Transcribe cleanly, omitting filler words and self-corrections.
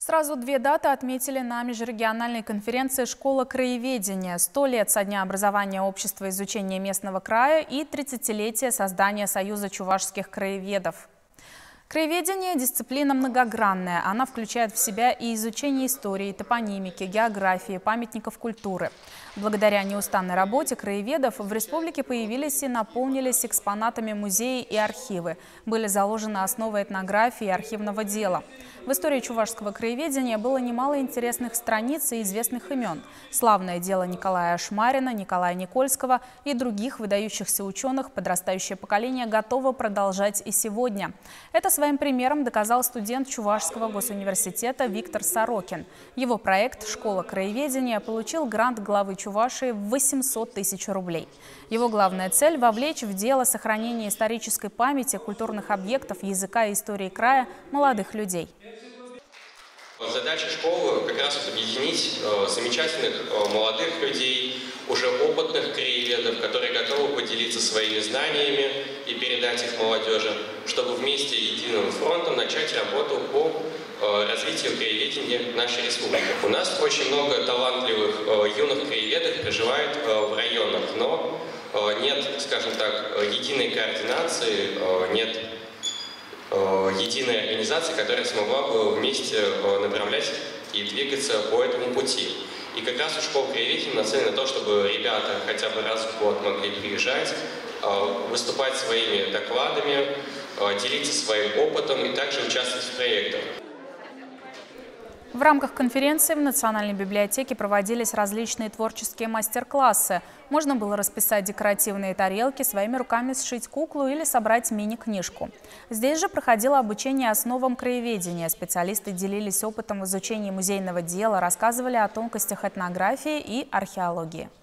Сразу две даты отметили на межрегиональной конференции «Школа краеведения». 100 лет со дня образования Общества изучения местного края и 30-летие создания Союза чувашских краеведов. Краеведение – дисциплина многогранная. Она включает в себя и изучение истории, топонимики, географии, памятников культуры. Благодаря неустанной работе краеведов в республике появились и наполнились экспонатами музеи и архивы. Были заложены основы этнографии и архивного дела. В истории чувашского краеведения было немало интересных страниц и известных имен. Славное дело Николая Ашмарина, Николая Никольского и других выдающихся ученых подрастающее поколение готово продолжать и сегодня. Это своим примером доказал студент Чувашского госуниверситета Виктор Сорокин. Его проект «Школа краеведения» получил грант главы Чувашии в 800 тысяч рублей. Его главная цель – вовлечь в дело сохранения исторической памяти, культурных объектов, языка и истории края молодых людей. Задача школы как раз объединить замечательных молодых людей, уже опытных краеведов, которые готовы поделиться своими знаниями и передать их молодежи, чтобы вместе единым фронтом начать работу по развитию краеведения нашей республики. У нас очень много талантливых юных краеведов проживает в районах, но нет, скажем так, единой координации, нет единой организации, которая смогла бы вместе направлять и двигаться по этому пути. И как раз у школы краеведения нацелено на то, чтобы ребята хотя бы раз в год могли приезжать, выступать своими докладами, делиться своим опытом и также участвовать в проектах. В рамках конференции в Национальной библиотеке проводились различные творческие мастер-классы. Можно было расписать декоративные тарелки, своими руками сшить куклу или собрать мини-книжку. Здесь же проходило обучение основам краеведения. Специалисты делились опытом в изучении музейного дела, рассказывали о тонкостях этнографии и археологии.